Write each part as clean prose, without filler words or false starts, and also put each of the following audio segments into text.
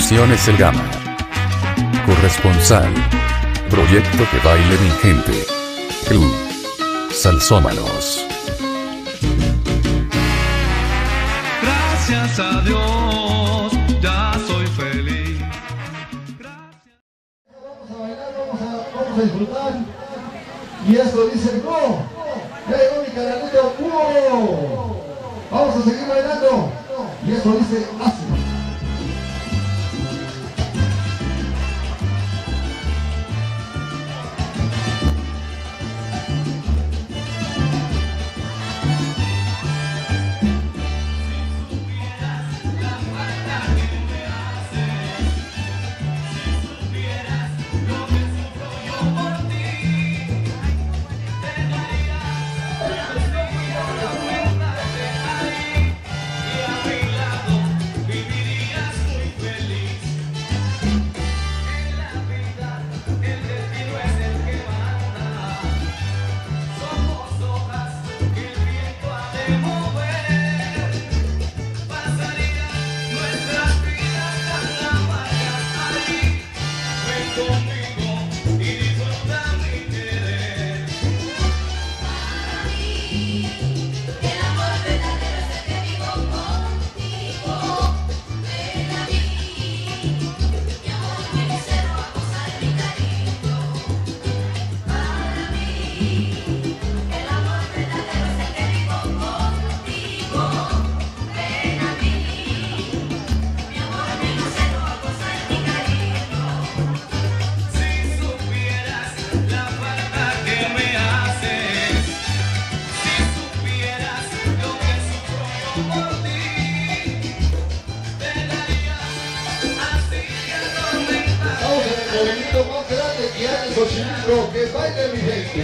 Producciones El Gama. Corresponsal. Proyecto que baile mi gente. Club Salsómanos. Gracias a Dios, ya soy feliz. Vamos a bailar, vamos a disfrutar. Y esto dice, ¡no! Ya llegó mi canalito, ¡wow! Vamos a seguir bailando. Y esto dice, así. Movimiento más grande que hay en Xochimilco, que baile mi gente.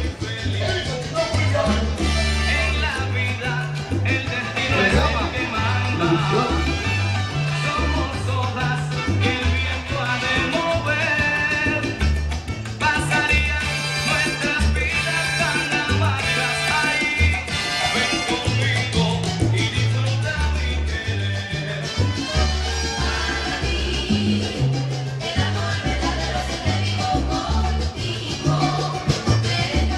En la vida, el destino es el que manda. Somos hojas que el viento ha de mover. Pasarían nuestras vidas tan amargas ahí. Ven conmigo y disfruta mi querer. El amor verdadero siempre vivo contigo.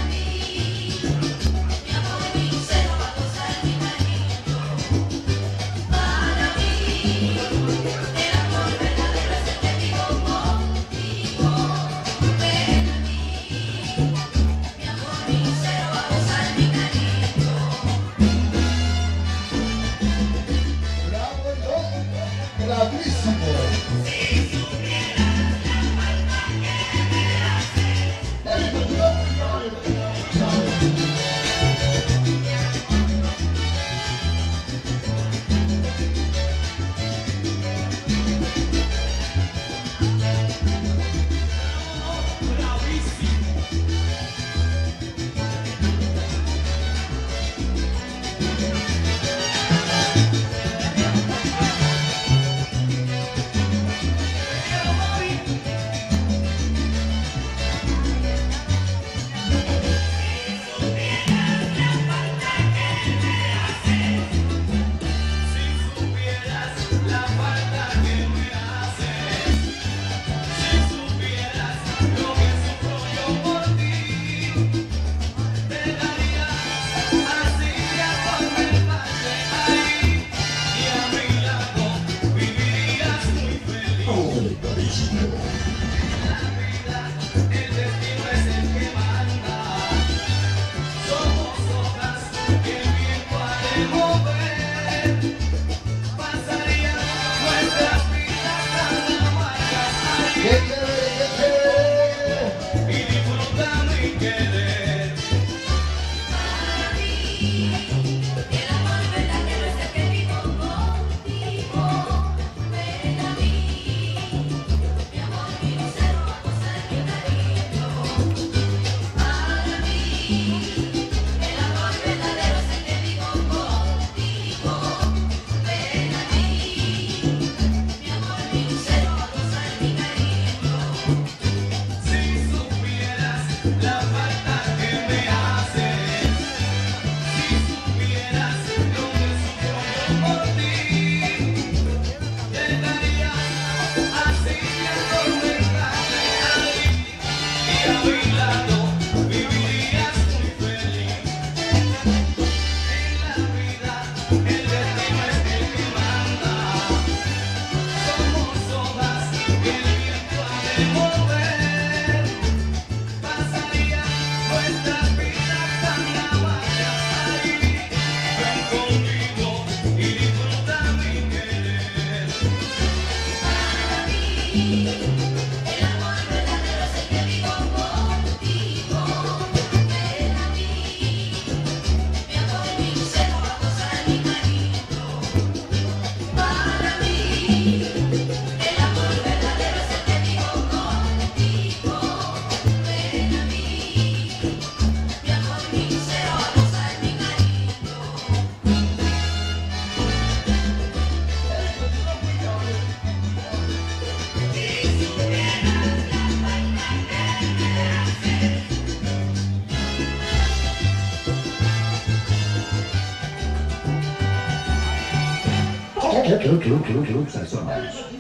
volver, pasaría nuestra vida tan vayas ahí. Ven conmigo y disfruta mi querer. Para mí, el amor verdadero es el que vivo contigo. Ven a mí, mi amor sincero, vamos a mi cariño. Para mí, el amor verdadero es el que vivo contigo. Ven a mí, mi amor sincero, vamos a mi cariño. Club Salsomanos.